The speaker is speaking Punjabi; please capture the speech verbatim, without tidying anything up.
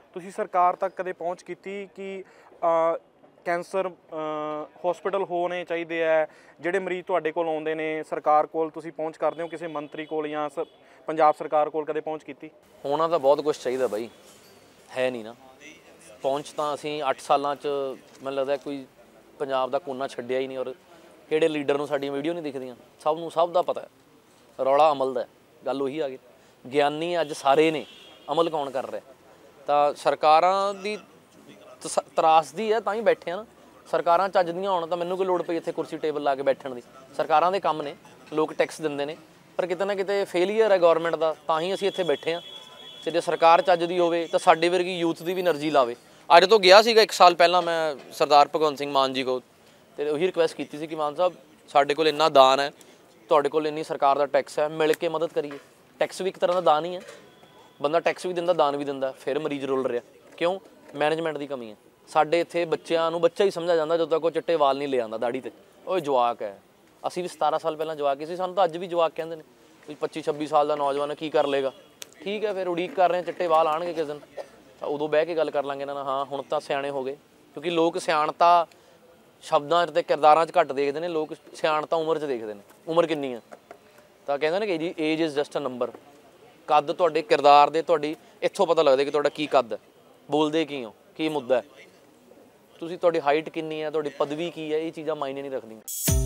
ਤੁਸੀਂ ਸਰਕਾਰ ਤੱਕ ਕਦੇ ਪਹੁੰਚ ਕੀਤੀ ਕਿ ਕੈਂਸਰ ਹਸਪੀਟਲ ਹੋਣੇ ਚਾਹੀਦੇ ਹੈ, ਜਿਹੜੇ ਮਰੀਜ਼ ਤੁਹਾਡੇ ਕੋਲ ਆਉਂਦੇ ਨੇ ਸਰਕਾਰ ਕੋਲ ਤੁਸੀਂ ਪਹੁੰਚ ਕਰਦੇ ਹੋ, ਕਿਸੇ ਮੰਤਰੀ ਕੋਲ ਜਾਂ ਪੰਜਾਬ ਸਰਕਾਰ ਕੋਲ ਕਦੇ ਪਹੁੰਚ ਕੀਤੀ? ਹੋਣਾ ਤਾਂ ਬਹੁਤ ਕੁਛ ਚਾਹੀਦਾ ਬਾਈ, ਹੈ ਨਹੀਂ ਨਾ ਪਹੁੰਚ ਤਾਂ ਅਸੀਂ ਅੱਠ ਸਾਲਾਂ 'ਚ ਮੈਨੂੰ ਲੱਗਦਾ ਕੋਈ ਪੰਜਾਬ ਦਾ ਕੋਨਾ ਛੱਡਿਆ ਹੀ ਨਹੀਂ। ਔਰ ਕਿਹੜੇ ਲੀਡਰ ਨੂੰ ਸਾਡੀਆਂ ਵੀਡੀਓ ਨਹੀਂ ਦਿਖਦੀਆਂ? ਸਭ ਨੂੰ ਸਭ ਦਾ ਪਤਾ ਹੈ, ਰੌਲਾ ਅਮਲ ਦਾ। ਗੱਲ ਉਹੀ ਆ ਗਈ, ਗਿਆਨੀ ਅੱਜ ਸਾਰੇ ਨੇ, ਅਮਲ ਕੌਣ ਕਰ ਰਿਹਾ? ਤਾਂ ਸਰਕਾਰਾਂ ਦੀ ਤਰਾਸਦੀ ਹੈ ਤਾਂ ਹੀ ਬੈਠੇ ਆ ਨਾ। ਸਰਕਾਰਾਂ ਚੱਜ ਦੀਆਂ ਹੋਣ ਤਾਂ ਮੈਨੂੰ ਕੋਈ ਲੋੜ ਪਈ ਇੱਥੇ ਕੁਰਸੀ ਟੇਬਲ ਲਾ ਕੇ ਬੈਠਣ ਦੀ? ਸਰਕਾਰਾਂ ਦੇ ਕੰਮ ਨੇ, ਲੋਕ ਟੈਕਸ ਦਿੰਦੇ ਨੇ, ਪਰ ਕਿਤੇ ਨਾ ਕਿਤੇ ਫੇਲੀਅਰ ਹੈ ਗੌਰਮੈਂਟ ਦਾ, ਤਾਂ ਹੀ ਅਸੀਂ ਇੱਥੇ ਬੈਠੇ ਹਾਂ। ਅਤੇ ਜੇ ਸਰਕਾਰ ਚੱਜ ਦੀ ਹੋਵੇ ਤਾਂ ਸਾਡੇ ਵਰਗੀ ਯੂਥ ਦੀ ਵੀ ਐਨਰਜੀ ਲਾਵੇ। ਅੱਜ ਤੋਂ ਗਿਆ ਸੀਗਾ ਇੱਕ ਸਾਲ ਪਹਿਲਾਂ ਮੈਂ ਸਰਦਾਰ ਭਗਵੰਤ ਸਿੰਘ ਮਾਨ ਜੀ ਕੋਲ, ਅਤੇ ਉਹੀ ਰਿਕੁਐਸਟ ਕੀਤੀ ਸੀ ਕਿ ਮਾਨ ਸਾਹਿਬ ਸਾਡੇ ਕੋਲ ਇੰਨਾ ਦਾਨ ਹੈ, ਤੁਹਾਡੇ ਕੋਲ ਇੰਨੀ ਸਰਕਾਰ ਦਾ ਟੈਕਸ ਹੈ, ਮਿਲ ਕੇ ਮਦਦ ਕਰੀਏ। ਟੈਕਸ ਵੀ ਇੱਕ ਤਰ੍ਹਾਂ ਦਾ ਦਾਨ ਹੀ ਹੈ, ਬੰਦਾ ਟੈਕਸ ਵੀ ਦਿੰਦਾ ਦਾਨ ਵੀ ਦਿੰਦਾ, ਫਿਰ ਮਰੀਜ਼ ਰੁਲ ਰਿਹਾ ਕਿਉਂ? ਮੈਨੇਜਮੈਂਟ ਦੀ ਕਮੀ ਹੈ। ਸਾਡੇ ਇੱਥੇ ਬੱਚਿਆਂ ਨੂੰ ਬੱਚਾ ਹੀ ਸਮਝਿਆ ਜਾਂਦਾ ਜਦੋਂ ਤੱਕ ਉਹ ਚਿੱਟੇ ਵਾਲ ਨਹੀਂ ਲੈ ਆਉਂਦਾ ਦਾੜੀ 'ਤੇ। ਉਹ ਜਵਾਕ ਹੈ, ਅਸੀਂ ਵੀ ਸਤਾਰਾਂ ਸਾਲ ਪਹਿਲਾਂ ਜਵਾਕ ਸੀ, ਸਾਨੂੰ ਤਾਂ ਅੱਜ ਵੀ ਜਵਾਕ ਕਹਿੰਦੇ ਨੇ ਵੀ ਪੱਚੀ ਛੱਬੀ ਸਾਲ ਦਾ ਨੌਜਵਾਨ ਕੀ ਕਰ ਲੇਗਾ। ਠੀਕ ਹੈ, ਫਿਰ ਉਡੀਕ ਕਰ ਰਹੇ, ਚਿੱਟੇ ਵਾਲ ਆਉਣਗੇ ਕਿਸੇ ਦਿਨ, ਤਾਂ ਉਦੋਂ ਬਹਿ ਕੇ ਗੱਲ ਕਰ ਲਾਂਗੇ ਇਹਨਾਂ ਨਾਲ। ਹਾਂ ਹੁਣ ਤਾਂ ਸਿਆਣੇ ਹੋ ਗਏ, ਕਿਉਂਕਿ ਲੋਕ ਸਿਆਣਤਾ ਸ਼ਬਦਾਂ 'ਚ ਅਤੇ ਕਿਰਦਾਰਾਂ 'ਚ ਘੱਟ ਦੇਖਦੇ ਨੇ, ਲੋਕ ਸਿਆਣਤਾ ਉਮਰ 'ਚ ਦੇਖਦੇ ਨੇ, ਉਮਰ ਕਿੰਨੀ ਹੈ। ਤਾਂ ਕਹਿੰਦੇ ਨੇ ਕਿ ਜੀ age is just a number. ਕੱਦ ਤੁਹਾਡੇ ਕਿਰਦਾਰ ਦੇ, ਤੁਹਾਡੀ ਇੱਥੋਂ ਪਤਾ ਲੱਗਦਾ ਕਿ ਤੁਹਾਡਾ ਕੀ ਕੱਦ ਹੈ, ਬੋਲਦੇ ਕੀ ਹੋ, ਕੀ ਮੁੱਦਾ ਹੈ। ਤੁਸੀਂ ਤੁਹਾਡੀ ਹਾਈਟ ਕਿੰਨੀ ਹੈ, ਤੁਹਾਡੀ ਪਦਵੀ ਕੀ ਹੈ, ਇਹ ਚੀਜ਼ਾਂ ਮਾਇਨੇ ਨਹੀਂ ਰੱਖਦੀਆਂ।